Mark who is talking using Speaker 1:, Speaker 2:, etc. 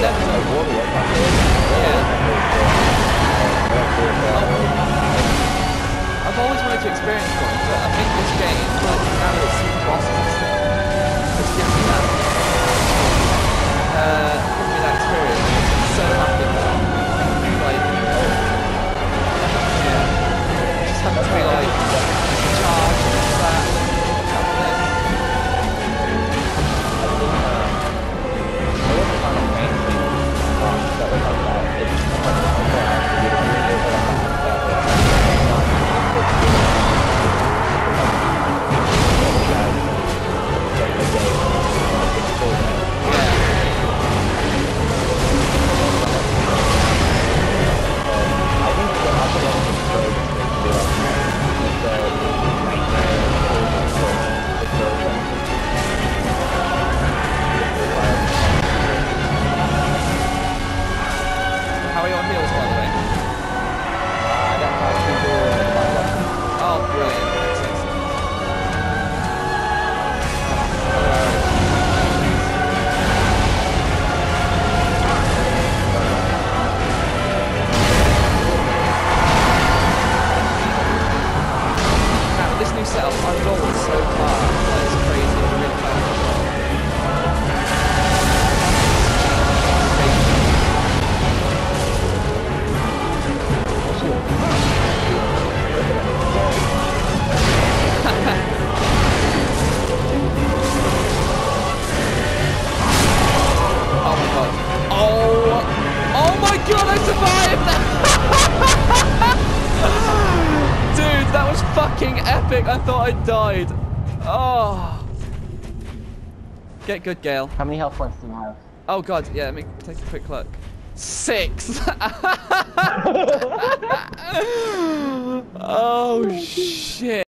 Speaker 1: I've always wanted to experience one, but I think this game, like now that it's super bosses and stuff, just gives me that, experience. I'm so happy with that. Like, yeah, just having to be like charged and that. How are you on heels, by the way? Oh, brilliant. Now, this new setup, I'm rolling so far. Like, it's crazy. I'm really fast. Oh my god. Oh my god, I survived! Dude, that was fucking epic. I thought I died. Oh. Get good, Gael.
Speaker 2: How many health points do you have?
Speaker 1: Oh god, yeah, let me take a quick look. 6! Oh shit.